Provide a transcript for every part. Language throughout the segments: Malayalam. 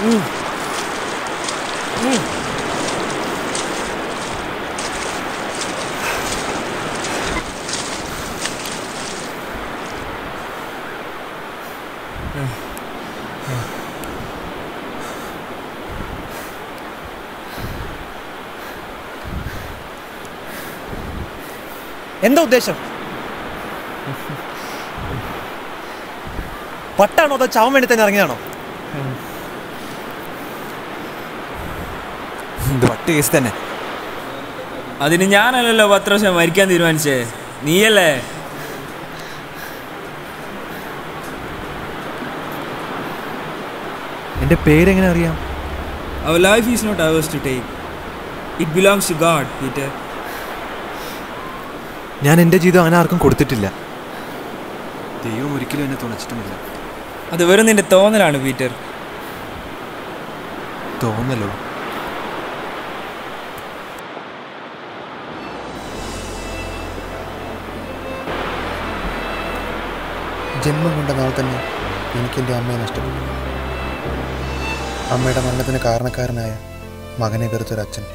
എന്താ ഉദ്ദേശം? പട്ടാണോ അതോ ചാവാൻ വേണ്ടി തന്നെ ഇറങ്ങിയാണോ? ഇത് പട്ട് കേസ് തന്നെ. അതിന് ഞാനല്ലല്ലോ പത്രോസെ മരിക്കാൻ തീരുമാനിച്ചേ, നീയല്ലേ? എൻ്റെ പേരെങ്ങനെ അറിയാം? Our life is not ours to take. It belongs to God, Peter. ഞാൻ എൻ്റെ ജീവിതം അങ്ങനെ ആർക്കും കൊടുത്തിട്ടില്ല. ദൈവം ഒരിക്കലും എന്നെ തുണച്ചിട്ടുമില്ല. അത് വെറും നിന്റെ തോന്നലാണ് പീറ്റർ. തോന്നലോ? ജന്മം കൊണ്ട നാൾ തന്നെ എനിക്കെൻ്റെ അമ്മയെ നഷ്ടപ്പെട്ടു. അമ്മയുടെ മരണത്തിന് കാരണക്കാരനായ മകനെ വെറുത്തൊരച്ഛൻ.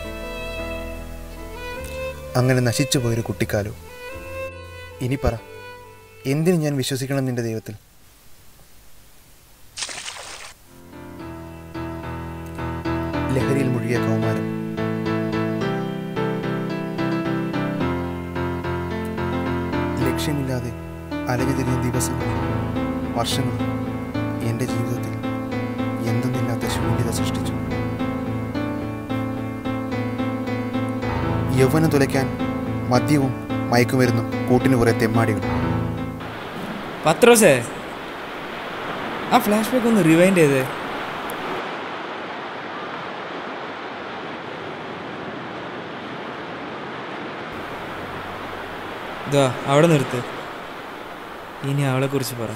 അങ്ങനെ നശിച്ചു പോയൊരു കുട്ടിക്കാലോ. ഇനി പറ, എന്തിന് ഞാൻ വിശ്വസിക്കണം നിന്റെ ദൈവത്തിൽ? ലഹരിയിൽ മുഴുകിയ കൗമാരം, ലക്ഷ്യമില്ലാതെ അലഞ്ഞു തിരിഞ്ഞ ദിവസങ്ങളും വർഷങ്ങളും എൻ്റെ ജീവിതത്തിൽ എന്തെന്നില്ലാത്ത ശൂന്യത സൃഷ്ടിച്ചു. യൗവനം തുലയ്ക്കാൻ മദ്യവും മയക്കുമരുന്നും കൂട്ടിന് കുറേ തെമ്മാടികൾ. പത്രോസേ, ആ ഫ്ലാഷ് ബാക്ക് ഒന്ന് റിവൈൻഡ് ചെയ്തേ. ഇതാ അവിടെ നിർത്ത്. ഇനി അവളെ കുറിച്ച് പറ.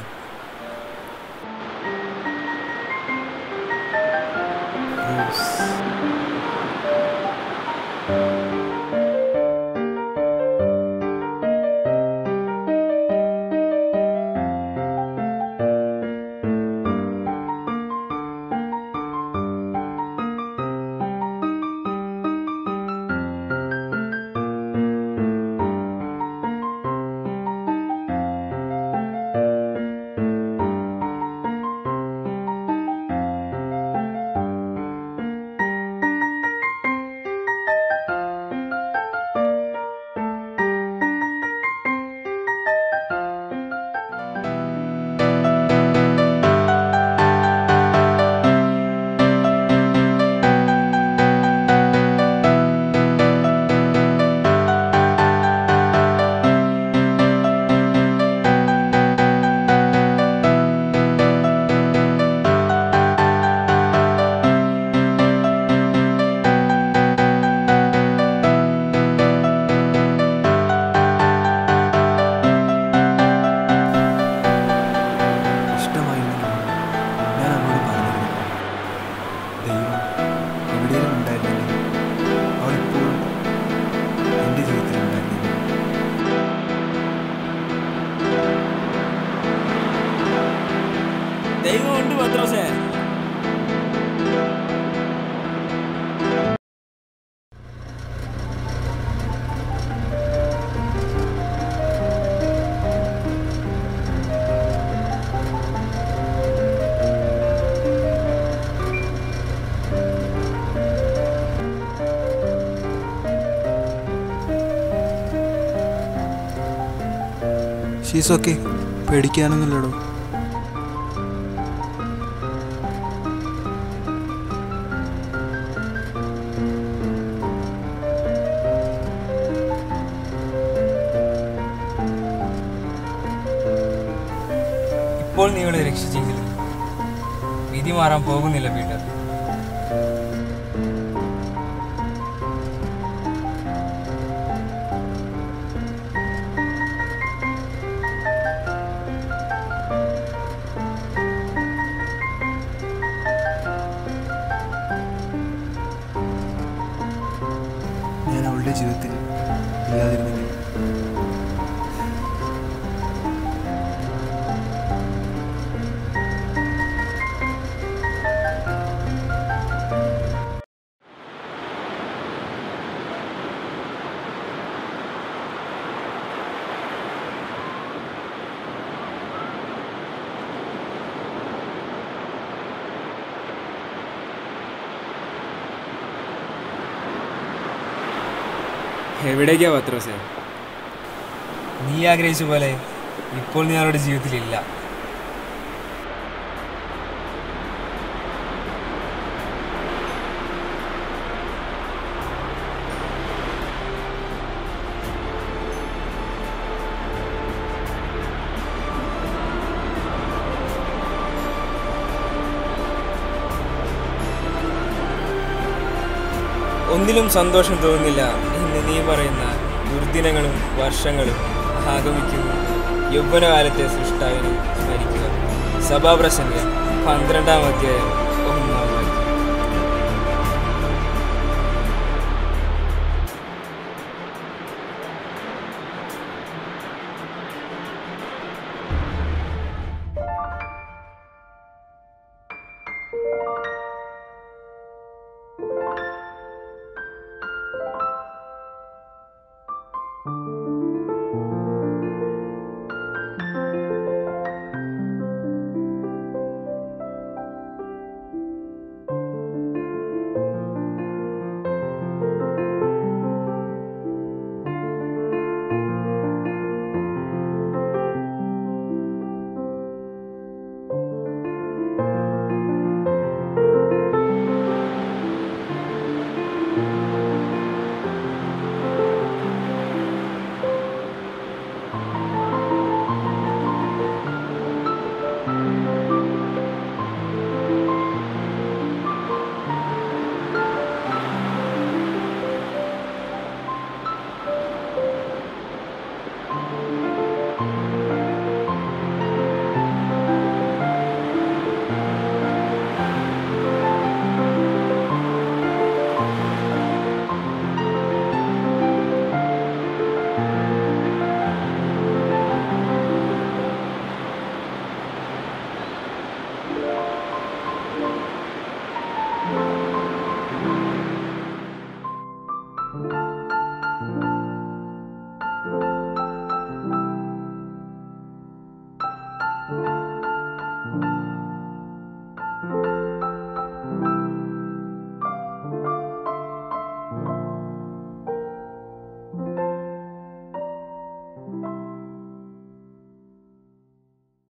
ദൈവമുണ്ട് പത്രോസേ. She's okay, പേടിക്കാനൊന്നുമില്ലടോ. ഇപ്പോൾ നീ ഇവളെ രക്ഷിച്ചെങ്കിലും വിധി മാറാൻ പോകുന്നില്ല പീറ്റർ. ഞാൻ അവളുടെ ജീവിതത്തിൽ ഇല്ലാതിരുന്നെങ്കിൽ എവിടേക്കാ പത്രോസേ? നീ ആഗ്രഹിച്ച പോലെ ഇപ്പോൾ നീ അവരുടെ ജീവിതത്തിലില്ല. ഒന്നിലും സന്തോഷം തോന്നുന്നില്ല എന്ന് നീ പറയുന്ന ദുർദിനങ്ങളും വർഷങ്ങളും ആഗമിക്കുന്നു. യൗവനകാലത്തെ സൃഷ്ടാവിനെ സ്മരിക്കുക. സഭാപ്രസംഗം 12-ാം അധ്യായം